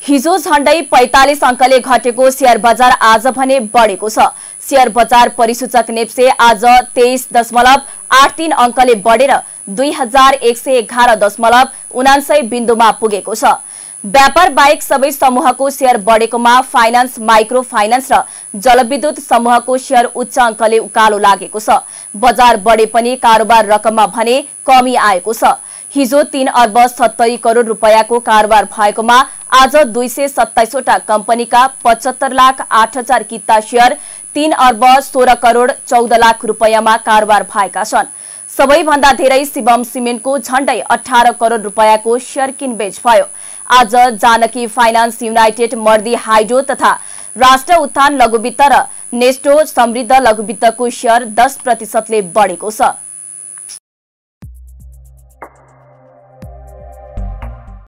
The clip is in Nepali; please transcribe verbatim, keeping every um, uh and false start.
हिजो झण्डै पैंतालीस अंकले घटेको शेयर बजार आज भने बढेको छ। शेयर बजार परिसूचक नेप्से आज तेईस दशमलव आठ तीन अंकले बढेर दुई हजार एक सय एघार दशमलव उनान्सय बिन्दुमा पुगेको छ। व्यापार बाहेक सबै समूहको शेयर बढेकोमा फाइनान्स, माइक्रो फाइनान्स र जलविद्युत समूहको शेयर उच्च अंकले उकालो लागेको छ। बजार बढे पनि कारोबार रकममा भने कमी आएको छ। हिजो तीन अर्ब सत्तरी करोड़ रुपैयाँको कारोबार भएकोमा आज दुई सय सत्ताइसवटा कम्पनीका पचहत्तर लाख आठ हजार किता शेयर तीन अर्ब सोह्र करोड़ चौध लाख रुपैयाँमा कारोबार भएका छन्। सबैभन्दा धेरै शिवम सिमेन्टको झण्डै अठार करोड़ रुपैयाँको शेयर किनबेच भयो। आज Janaki finance, united Mardi hydro तथा राष्ट्र उत्थान लघुवित्त र नेस्टो समृद्ध लघुवित्तको शेयर दस प्रतिशतले बढेको छ।